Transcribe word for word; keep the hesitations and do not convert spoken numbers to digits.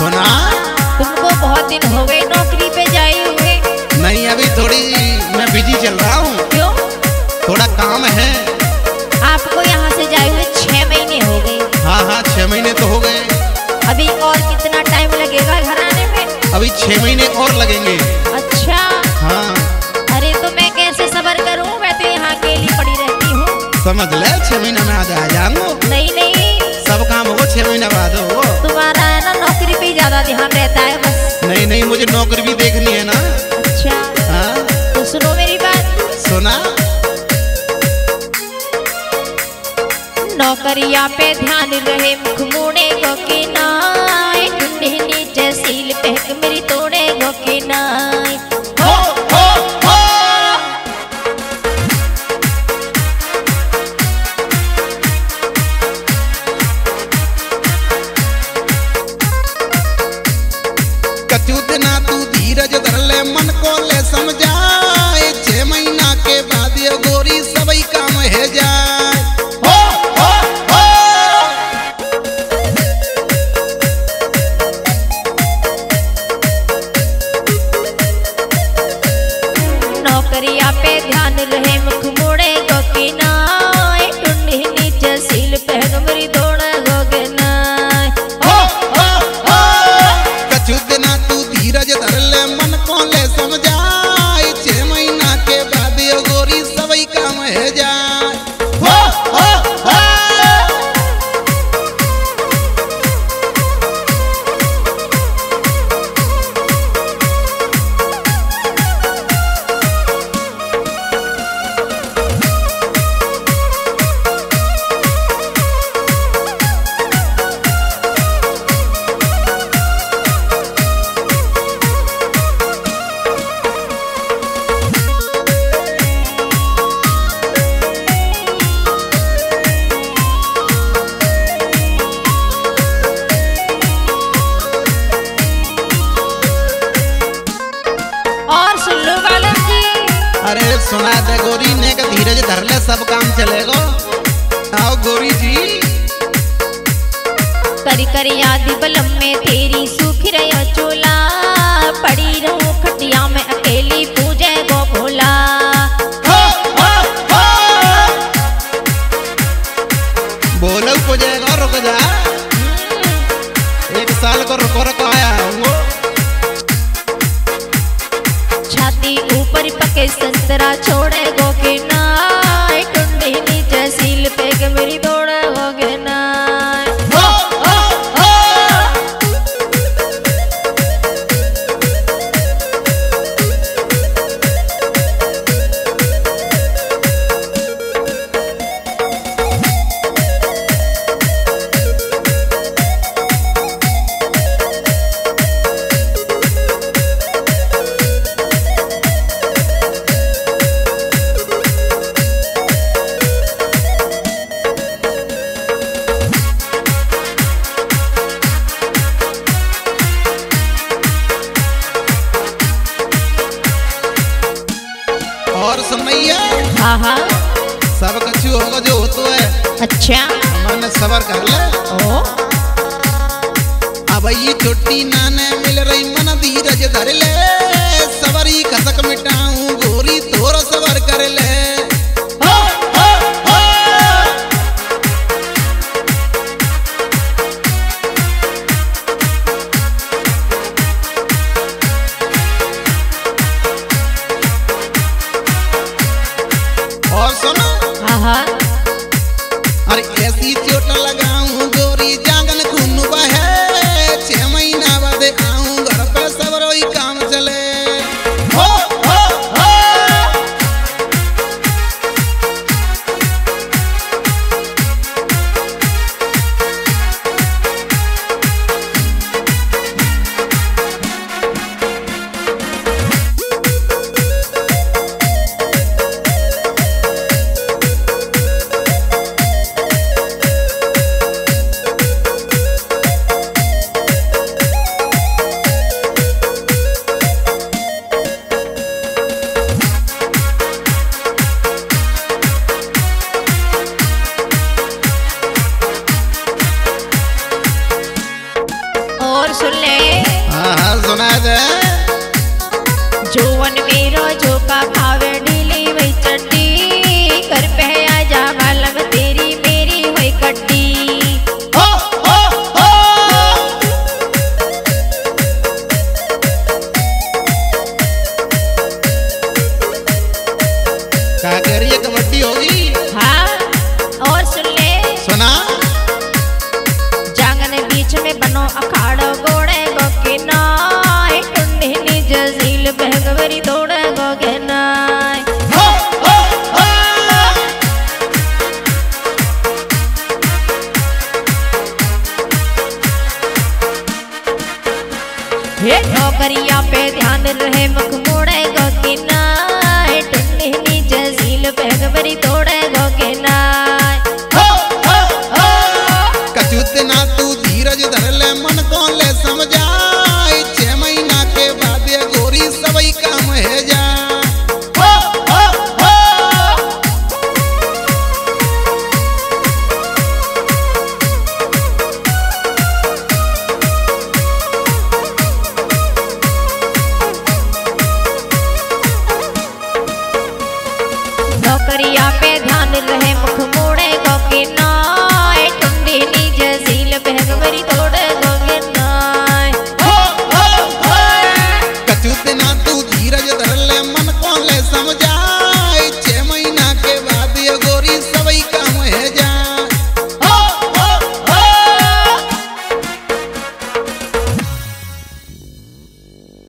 सुना, तुमको बहुत दिन हो गए नौकरी पे जाए हुए। नहीं अभी थोड़ी मैं बिजी चल रहा हूँ। क्यों? थोड़ा काम है। आपको यहाँ से जाए हुए छह महीने हो गए। हाँ हाँ छह महीने तो हो गए। अभी और कितना टाइम लगेगा घर आने में? अभी छह महीने और लगेंगे। अच्छा हाँ। अरे तो मैं कैसे सब्र करूँ, मैं तो यहाँ अकेली पड़ी रहती हूँ। समझ ले छह महीना में आ जा जाऊंगा। नहीं नहीं सब काम होगा छह महीना बाद हो। तुम्हारा है ना नौकरी पे ज्यादा ध्यान रहता है बस। नहीं नहीं मुझे नौकरी भी देखनी है ना। अच्छा हाँ तो सुनो मेरी बात। सुना, नौकरिया पे ध्यान रहे मुख मोड़े गो के नाय, टुंडी नीचे सील फेंक मेरी तोड़े गो के नाय। हो हो हो कचू ना तू धीरज धर ले मन को ले समझाए, छह महीना के बाद ये गोरी सबई काम है जाए। हो हो हो नौकरिया पे ध्यान रहे मुख मोड़े गो के नाय, टुंडी नीचे सील फेंक मेरी तोड़े गो के नाय। हो हो हो कचू ना तू धीरज धर ले मन को ले समझाए, छह महीना के बाद ये गोरी सबई काम है जाए। हो हो हो और सुन लो बालक जी। अरे सुना दे गोरी ने का धीरज धर ले सब काम चलेगा। आओ गोरी जी। करी करी आदि बलम में तेरी सूख रहा चोला, पड़ी रहूं खटिया में अकेली पूजे गो भोला। हो हो हो बोलो को जाएगा रुक जा, एक साल को रुको रुको आया हूँ। छाती ऊपर पके संतरा छोड़े गो के नाय, टुंडी नीचे सील फेंक मेरी दौड़े गो के नाय। हो हो हो और सुनैया। हाँ हाँ सब कछु होगा जो हो तो है। अच्छा मैंने सबर कर ले। ओ अब ये छोटी नाने मिल रही मन धीरज धर ले, सवरी खसक मिटाऊं गोरी थोड़ा सबर कर ले। हो हो हो और सुनो। हाँ हाँ अरे ऐसी चोट लगाऊं गोरी जांगन खून बहे, छह महीना बाद आऊं घर पे सब रोई काम चले। और सुन ले। हाँ हाँ सुना दे। जोवन मेरो झोंका खावे ढीली वही चट्टी, घर पे आ जा बालम तेरी मेरी हुई कट्टी। हो हो हो क्या कह रही है, कबड्डी होगी? हाँ और सुन ले। सुना। जांगन बीच में बनो अखाड़ो गोड़े गो के नाय, टुंडी निज झील बहगवरी दौड़े गो के नाय। हो हो हो हे नौकरिया पे ध्यान रहे मुख मोड़े गो के नाय, टुंडी निज झील बहगवरी दौड़े गो